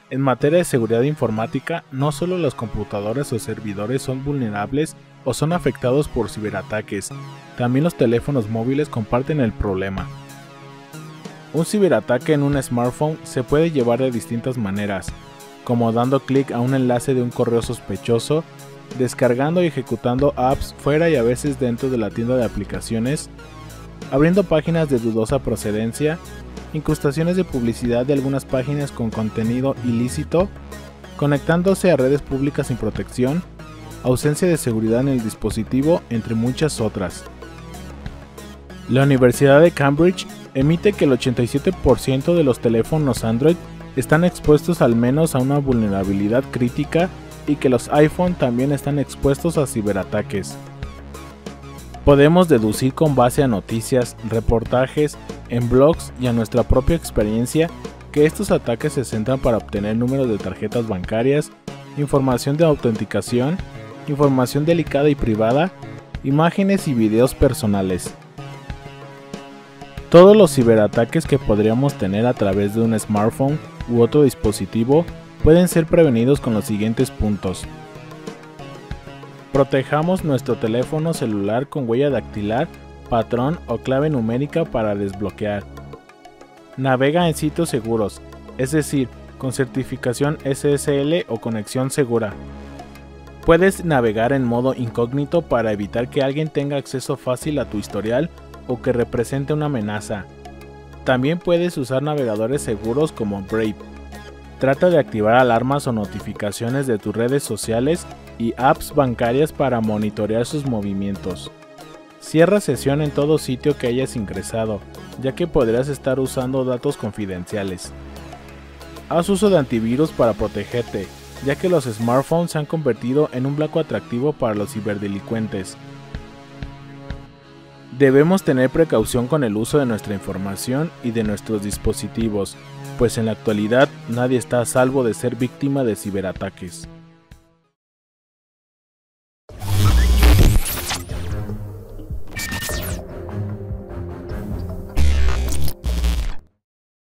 En materia de seguridad informática, no solo los computadores o servidores son vulnerables o son afectados por ciberataques, también los teléfonos móviles comparten el problema. Un ciberataque en un smartphone se puede llevar de distintas maneras, como dando clic a un enlace de un correo sospechoso, descargando y ejecutando apps fuera y a veces dentro de la tienda de aplicaciones, abriendo páginas de dudosa procedencia, incrustaciones de publicidad de algunas páginas con contenido ilícito, conectándose a redes públicas sin protección, ausencia de seguridad en el dispositivo, entre muchas otras. La Universidad de Cambridge emite que el 87% de los teléfonos Android están expuestos al menos a una vulnerabilidad crítica y que los iPhone también están expuestos a ciberataques. Podemos deducir con base a noticias, reportajes, en blogs y a nuestra propia experiencia que estos ataques se centran para obtener números de tarjetas bancarias, información de autenticación, información delicada y privada, imágenes y videos personales. Todos los ciberataques que podríamos tener a través de un smartphone u otro dispositivo pueden ser prevenidos con los siguientes puntos. Protejamos nuestro teléfono celular con huella dactilar, patrón o clave numérica para desbloquear. Navega en sitios seguros, es decir, con certificación SSL o conexión segura. Puedes navegar en modo incógnito para evitar que alguien tenga acceso fácil a tu historial o que represente una amenaza. También puedes usar navegadores seguros como Brave. Trata de activar alarmas o notificaciones de tus redes sociales y apps bancarias para monitorear sus movimientos. Cierra sesión en todo sitio que hayas ingresado, ya que podrías estar usando datos confidenciales. Haz uso de antivirus para protegerte, ya que los smartphones se han convertido en un blanco atractivo para los ciberdelincuentes. Debemos tener precaución con el uso de nuestra información y de nuestros dispositivos, pues en la actualidad nadie está a salvo de ser víctima de ciberataques.